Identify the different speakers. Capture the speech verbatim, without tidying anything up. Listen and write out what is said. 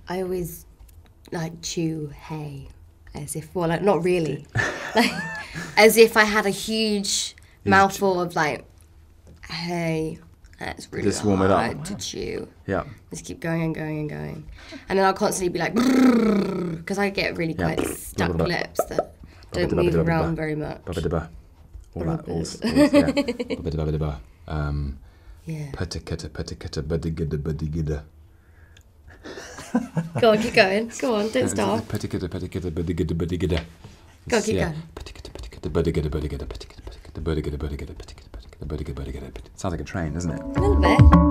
Speaker 1: I always like chew hay, as if well, like not really, like as if I had a huge mouthful of like hay. That's really
Speaker 2: Just warm it
Speaker 1: hard
Speaker 2: up.
Speaker 1: to chew.
Speaker 2: Yeah.
Speaker 1: Just keep going and going and going, and then I'll constantly be like, because I get really quite
Speaker 2: Yeah.
Speaker 1: stuck lips that don't move around very much.
Speaker 2: All that, all, all, yeah. Um,
Speaker 1: Yeah.
Speaker 2: Patikata, patikata, badigida, badigida.
Speaker 1: Go on, keep going. Go on, don't stop.
Speaker 2: Patikata, patikata, badigida, badigida.
Speaker 1: Go on, keep going.
Speaker 2: Patikata, patikata, badigida, badigida, patikata, patikata, badigida, badigida, patikata, patikata, badigida, badigida. Sounds like a train, doesn't it?
Speaker 1: A little bit.